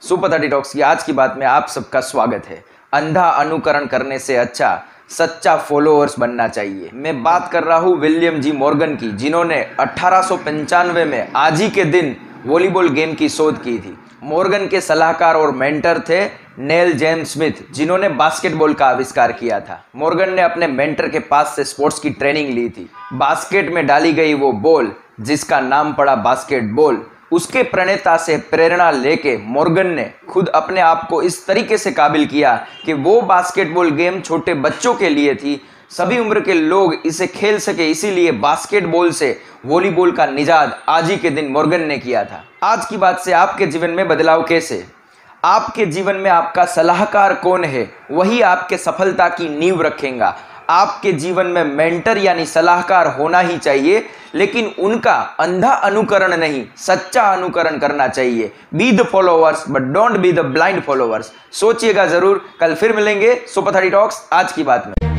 Super 30 talks की आज की बात में आप सबका स्वागत है। अंधा अनुकरण करने से अच्छा सच्चा फॉलोअर्स बनना चाहिए। मैं बात कर रहा हूँ विलियम जी मॉर्गन की, जिन्होंने 1895 में आज ही के दिन वॉलीबॉल गेम की शोध की थी। मॉर्गन के सलाहकार और मेंटर थे नेल जेम्स स्मिथ, जिन्होंने बास्केटबॉल का आविष्कार किया था। मॉर्गन ने अपने मेंटर के पास से स्पोर्ट्स की ट्रेनिंग ली थी। बास्केट में डाली गई वो बॉल जिसका नाम पड़ा बास्केटबॉल, उसके प्रणेता से प्रेरणा लेके मॉर्गन ने खुद अपने आप को इस तरीके से काबिल किया कि वो बास्केटबॉल गेम छोटे बच्चों के लिए थी, सभी उम्र के लोग इसे खेल सके, इसीलिए बास्केटबॉल से वॉलीबॉल का निजात आज ही के दिन मॉर्गन ने किया था। आज की बात से आपके जीवन में बदलाव कैसे? आपके जीवन में आपका सलाहकार कौन है, वही आपके सफलता की नींव रखेगा। आपके जीवन में मेंटर यानी सलाहकार होना ही चाहिए, लेकिन उनका अंधा अनुकरण नहीं, सच्चा अनुकरण करना चाहिए। Be the followers but don't be the blind followers. सोचिएगा जरूर। कल फिर मिलेंगे सुपर 30 टॉक्स आज की बात में।